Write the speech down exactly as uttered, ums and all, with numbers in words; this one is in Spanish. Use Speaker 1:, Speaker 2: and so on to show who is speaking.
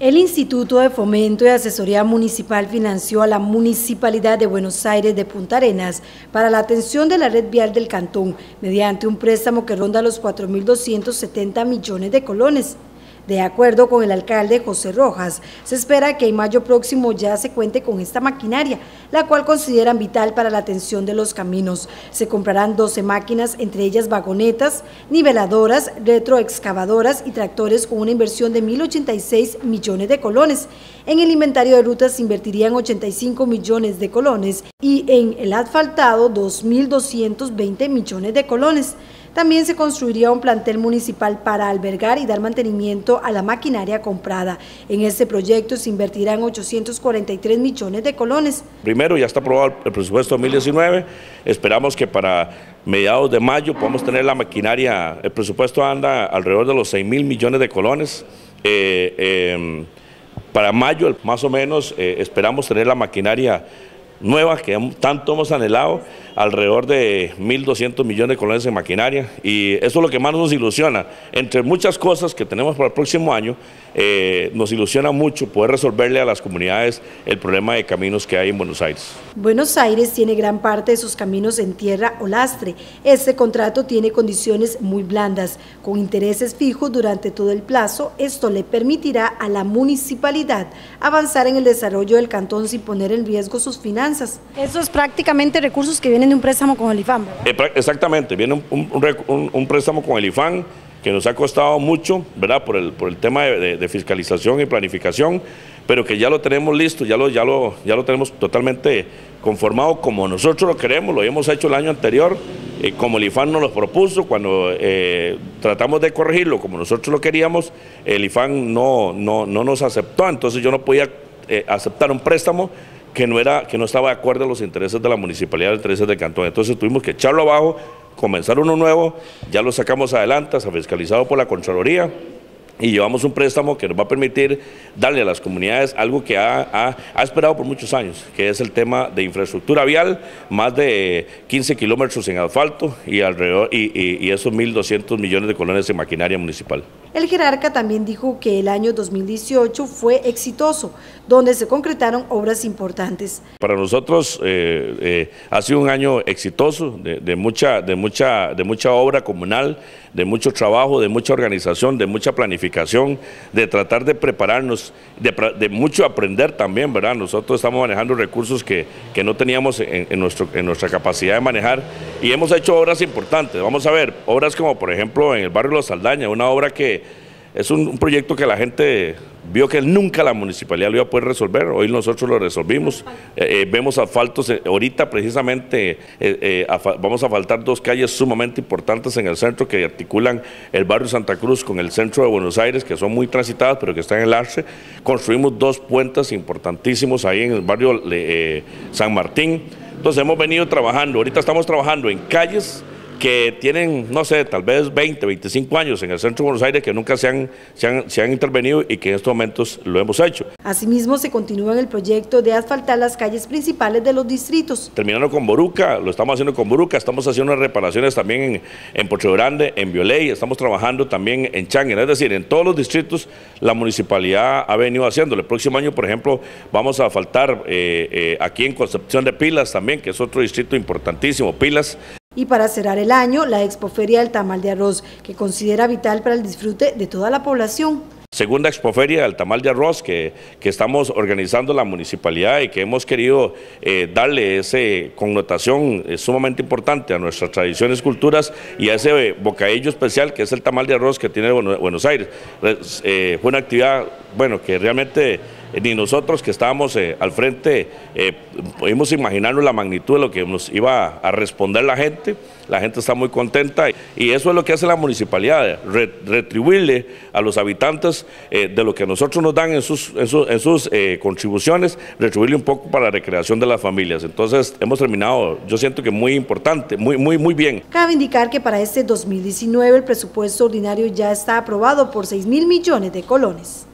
Speaker 1: El Instituto de Fomento y Asesoría Municipal financió a la Municipalidad de Buenos Aires de Punta Arenas para la atención de la red vial del cantón mediante un préstamo que ronda los cuatro mil doscientos setenta millones de colones. De acuerdo con el alcalde José Rojas, se espera que en mayo próximo ya se cuente con esta maquinaria, la cual consideran vital para la atención de los caminos. Se comprarán doce máquinas, entre ellas vagonetas, niveladoras, retroexcavadoras y tractores con una inversión de mil ochenta y seis millones de colones. En el inventario de rutas se invertirían ochenta y cinco millones de colones y en el asfaltado dos mil doscientos veinte millones de colones. También se construiría un plantel municipal para albergar y dar mantenimiento a la maquinaria comprada. En este proyecto se invertirán ochocientos cuarenta y tres millones de colones.
Speaker 2: Primero, ya está aprobado el presupuesto dos mil diecinueve, esperamos que para mediados de mayo podamos tener la maquinaria, el presupuesto anda alrededor de los seis mil millones de colones. Eh, eh, para mayo, más o menos, eh, esperamos tener la maquinaria nueva que tanto hemos anhelado, alrededor de mil doscientos millones de colones en maquinaria, y eso es lo que más nos ilusiona. Entre muchas cosas que tenemos para el próximo año, eh, nos ilusiona mucho poder resolverle a las comunidades el problema de caminos que hay en Buenos Aires.
Speaker 1: Buenos Aires tiene gran parte de sus caminos en tierra o lastre. Este contrato tiene condiciones muy blandas, con intereses fijos durante todo el plazo. Esto le permitirá a la municipalidad avanzar en el desarrollo del cantón sin poner en riesgo sus finanzas.
Speaker 3: Eso es prácticamente recursos que vienen de un préstamo con el I F A N, ¿verdad?
Speaker 2: Exactamente, viene un, un, un, un préstamo con el I F A N que nos ha costado mucho, ¿verdad? Por el, por el tema de, de, de fiscalización y planificación, pero que ya lo tenemos listo, ya lo, ya lo, ya lo tenemos totalmente conformado como nosotros lo queremos, lo habíamos hecho el año anterior, eh, como el I F A N nos lo propuso, cuando eh, tratamos de corregirlo como nosotros lo queríamos, el I F A N no, no, no nos aceptó, entonces yo no podía eh, aceptar un préstamo que no, era, que no estaba de acuerdo a los intereses de la municipalidad, los intereses del cantón. Entonces tuvimos que echarlo abajo, comenzar uno nuevo, ya lo sacamos adelante, está fiscalizado por la Contraloría, y llevamos un préstamo que nos va a permitir darle a las comunidades algo que ha, ha, ha esperado por muchos años, que es el tema de infraestructura vial, más de quince kilómetros en asfalto y, alrededor, y, y, y esos mil doscientos millones de colones en maquinaria municipal.
Speaker 1: El jerarca también dijo que el año dos mil dieciocho fue exitoso, donde se concretaron obras importantes.
Speaker 2: Para nosotros eh, eh, ha sido un año exitoso, de, de, mucha, de, mucha, de mucha obra comunal, de mucho trabajo, de mucha organización, de mucha planificación, de tratar de prepararnos, de, de mucho aprender también, ¿verdad? Nosotros estamos manejando recursos que, que no teníamos en, en, nuestro, en nuestra capacidad de manejar, y hemos hecho obras importantes. Vamos a ver, obras como por ejemplo en el barrio Los Saldaña, una obra que es un, un proyecto que la gente vio que nunca la municipalidad lo iba a poder resolver, hoy nosotros lo resolvimos, eh, eh, vemos asfaltos, eh, ahorita precisamente eh, eh, vamos a asfaltar dos calles sumamente importantes en el centro que articulan el barrio Santa Cruz con el centro de Buenos Aires, que son muy transitadas pero que están en el arce. Construimos dos puentes importantísimos ahí en el barrio eh, San Martín. Entonces hemos venido trabajando, ahorita estamos trabajando en calles que tienen, no sé, tal vez veinte, veinticinco años en el centro de Buenos Aires, que nunca se han, se han, se han intervenido y que en estos momentos lo hemos hecho.
Speaker 1: Asimismo, se continúa en el proyecto de asfaltar las calles principales de los distritos.
Speaker 2: Terminando con Boruca, lo estamos haciendo con Boruca, estamos haciendo reparaciones también en, en Pocho Grande, en Violey, estamos trabajando también en Changuina, es decir, en todos los distritos la municipalidad ha venido haciéndolo. El próximo año, por ejemplo, vamos a asfaltar eh, eh, aquí en Concepción de Pilas también, que es otro distrito importantísimo, Pilas.
Speaker 1: Y para cerrar el año, la Expoferia del Tamal de Arroz, que considera vital para el disfrute de toda la población.
Speaker 2: Segunda Expoferia del Tamal de Arroz que, que estamos organizando la municipalidad y que hemos querido eh, darle esa connotación eh, sumamente importante a nuestras tradiciones, culturas y a ese eh, bocadillo especial que es el tamal de arroz que tiene Buenos Aires. Eh, fue una actividad, bueno, que realmente eh, ni nosotros que estábamos eh, al frente eh, pudimos imaginarnos la magnitud de lo que nos iba a responder la gente. La gente está muy contenta y eso es lo que hace la municipalidad, retribuirle a los habitantes eh, de lo que nosotros nos dan en sus, en sus, en sus eh, contribuciones, retribuirle un poco para la recreación de las familias. Entonces hemos terminado, yo siento que muy importante, muy, muy, muy bien.
Speaker 1: Cabe indicar que para este dos mil diecinueve el presupuesto ordinario ya está aprobado por seis mil millones de colones.